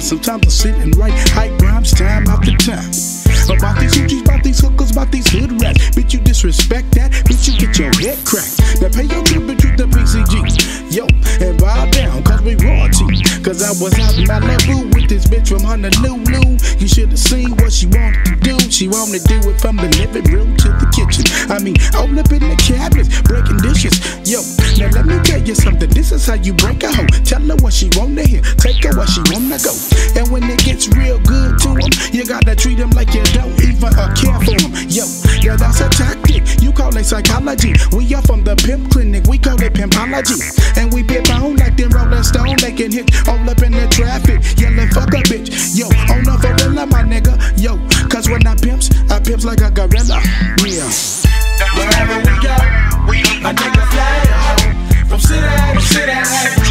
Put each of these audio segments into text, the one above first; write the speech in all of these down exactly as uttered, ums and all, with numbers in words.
Sometimes I sit and write hype rhymes time after time. About these hoochies, about these hookers, about these hood rats. Bitch, you disrespect that, bitch, you get your head cracked. Now pay your tribute to the P C G. Yo, and bow down, cause we royalty. Cause I was out in Malibu with this bitch from Honolulu. You should've seen what she wanted to do. She wanted to do it from the living room to the kitchen. I mean, all up in the cabinets, breaking dishes. Yo, now let me tell you something. This is how you break a hoe. Tell her what she wanna hear, take her where she wanna go. And when it gets real good to him, you gotta treat him like you don't even uh, care for him. Yo, yeah, that's a tactic. You call it psychology. We are from the pimp clinic. We call it pimpology. And we pimp on like them Rolling Stone, making hits all up in the traffic. Yelling fuck a bitch. Yo, on the gorilla, my nigga. Yo, cause when I pimps, I pimps like a gorilla. Yeah. Wherever we go, a nigga fly home. From city to city,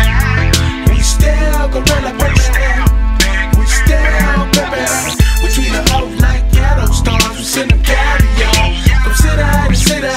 we still gorilla pimpin'. We still pimpin'. We treat the hoes like ghetto stars. We send them carry-on. From city to city,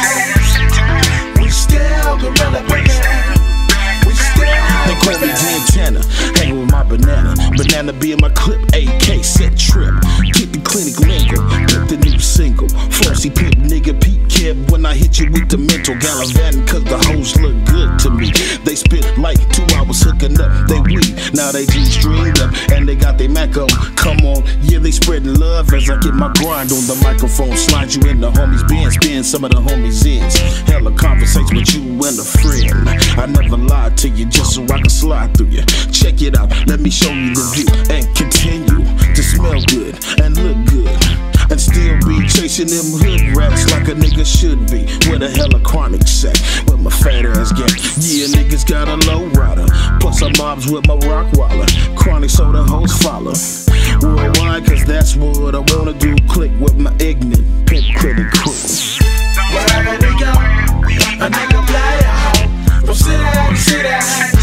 we still gorilla pimpin'. We still. They call me Montana, hanging with my banana. Banana be in my clip, A K set trip. Get the clinic lingo, get the new single. Flossy pimp nigga Pete Keb when I hit you with the mental. Gallivanting cause the hoes look good to me. They spit like two hours hooking up, they weed. Now they G-stringed up and they got their Mac on. Come on, yeah, they spreading love as I get my grind on the microphone. Slide you in the homies' bin, spin some of the homies' ends. Hella conversation with you and a friend. I never lied to you just so I can slide through you. Check it out, let me show you the view. And continue to smell good and look good. And still be chasing them hood rats like a nigga should be. With a hella chronic sack, with my fat ass gang. Yeah, niggas got a low rider. Plus I'm mobs with my rock waller. Chronic so the hoes follow. Worldwide, cause that's what I wanna do. Click with my ignorant pimp critic crew. Wherever we go, a nigga fly home. From city to city,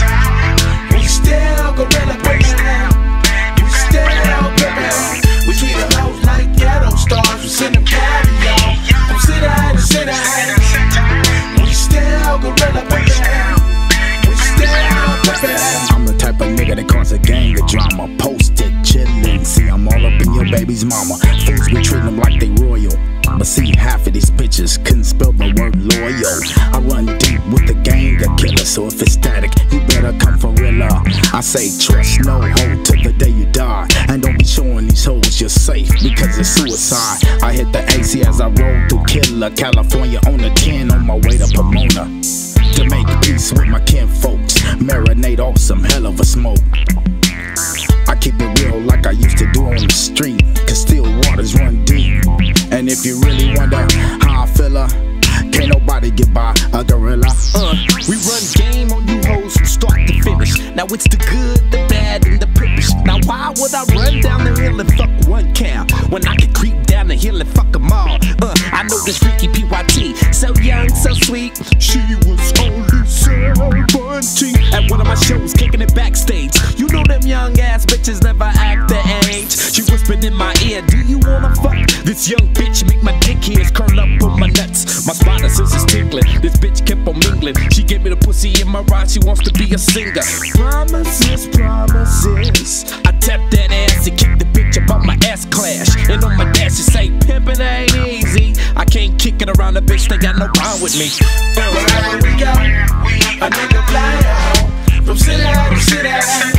we still gorilla pimpin'. We still pimpin'. We treat the hoes like ghetto stars. We send them carry-on. From city to city, we still gorilla pimpin'. We still pimpin'. I'm the type of nigga that cause a gang of drama. Post it, chillin'. See, I'm all up in your baby's mama. Fools be treating them like they royal. But see, half of these bitches couldn't spell the word loyal. I run deep with the gang of killers, so if it's static, you better come for real. I say trust no hoe till the day you die. And don't be showing these hoes you're safe, because it's suicide. I hit the A C as I roll through Killer, California on the ten on my way to Pomona. To make peace with my kin folks, marinate off some hell of a smoke. I keep it real like I used to do on the street, cause still waters run deep. And if you really wonder how I feel, uh, can't nobody get by a gorilla. Uh, we run game on you hoes from start to finish. Now it's the good, the bad, and the pimpish. Now why would I run down the hill and fuck one cow when I could creep down the hill and fuck them all? Uh, I know this freaky P Y T, so young, so sweet. She was only seventeen at one of my shows, kicking it backstage. You know them young ass bitches never act their age. She whispered in my ear, do you wanna fuck? This young bitch make my dick hairs curl up on my nuts. My spider sense is tickling. This bitch kept on mingling. She gave me the pussy in my ride. She wants to be a singer. Promises, promises. I tapped that ass and kicked the bitch up on my ass clash. And on my dash she say, pimpin' ain't easy. I can't kick it around the bitch. They got no problem with me. Wherever we go, a nigga fly home. From city to city.